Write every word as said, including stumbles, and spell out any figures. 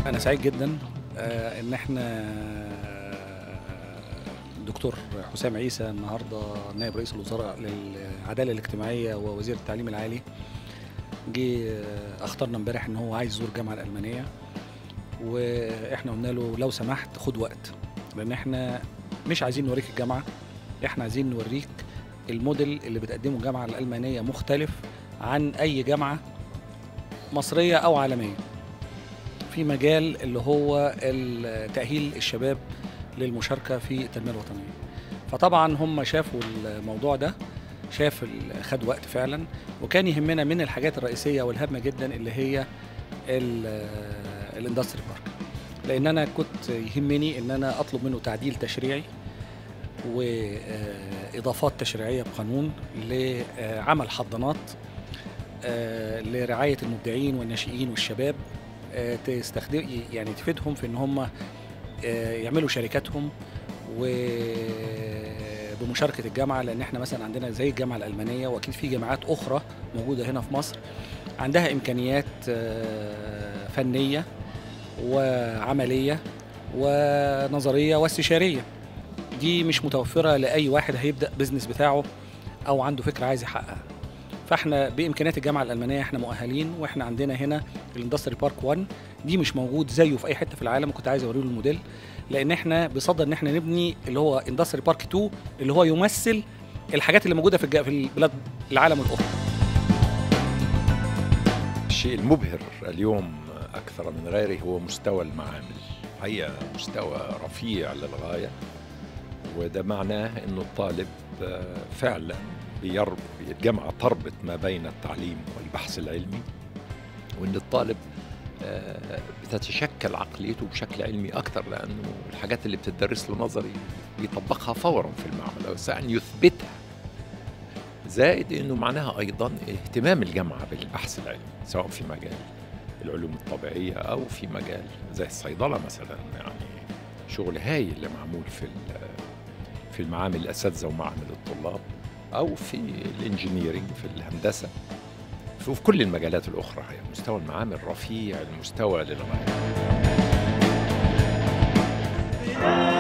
أنا سعيد جدًا آآ إن إحنا الدكتور حسام عيسى النهارده نائب رئيس الوزراء للعدالة الاجتماعية ووزير التعليم العالي، جه أخطرنا امبارح إن هو عايز يزور الجامعة الألمانية، وإحنا قلنا له لو سمحت خُد وقت، لأن إحنا مش عايزين نوريك الجامعة، إحنا عايزين نوريك الموديل اللي بتقدمه الجامعة الألمانية مختلف عن أي جامعة مصرية أو عالمية. في مجال اللي هو تأهيل الشباب للمشاركة في التنمية الوطنية. فطبعا هم شافوا الموضوع ده، شاف خد وقت فعلا، وكان يهمنا من الحاجات الرئيسية والهامة جدا اللي هي الاندستري بارك، لأن أنا كنت يهمني إن أنا أطلب منه تعديل تشريعي وإضافات تشريعية بقانون لعمل حضانات لرعاية المبدعين والناشئين والشباب، تستخدم يعني تفيدهم في ان هم يعملوا شركاتهم وبمشاركه الجامعه، لان احنا مثلا عندنا زي الجامعه الالمانيه واكيد في جامعات اخرى موجوده هنا في مصر عندها امكانيات فنيه وعمليه ونظريه واستشاريه، دي مش متوفره لاي واحد هيبدا بزنس بتاعه او عنده فكره عايز يحققها. فاحنا بامكانيات الجامعه الالمانيه احنا مؤهلين، واحنا عندنا هنا الاندستري بارك واحد دي مش موجود زيه في اي حته في العالم، وكنت عايز اوريه له الموديل، لان احنا بصدد ان احنا نبني اللي هو اندستري بارك اتنين اللي هو يمثل الحاجات اللي موجوده في في البلاد العالم الاخرى. الشيء المبهر اليوم اكثر من غيره هو مستوى المعامل، حقيقه مستوى رفيع للغايه، وده معناه انه الطالب فعلا بيربط، الجامعة تربط ما بين التعليم والبحث العلمي، وإن الطالب بتتشكل عقليته بشكل علمي أكثر، لأنه الحاجات اللي بتدرس له نظري بيطبقها فورا في المعمل أو ساعة يثبتها، زائد إنه معناها أيضا اهتمام الجامعة بالبحث العلمي سواء في مجال العلوم الطبيعية أو في مجال زي الصيدلة مثلا، يعني شغل هايل اللي معمول في في المعامل الأساتذة ومعامل الطلاب، أو في الانجينيرينج في الهندسة، وفي كل المجالات الأخرى. يعني مستوى المعامل رفيع المستوى للغاية.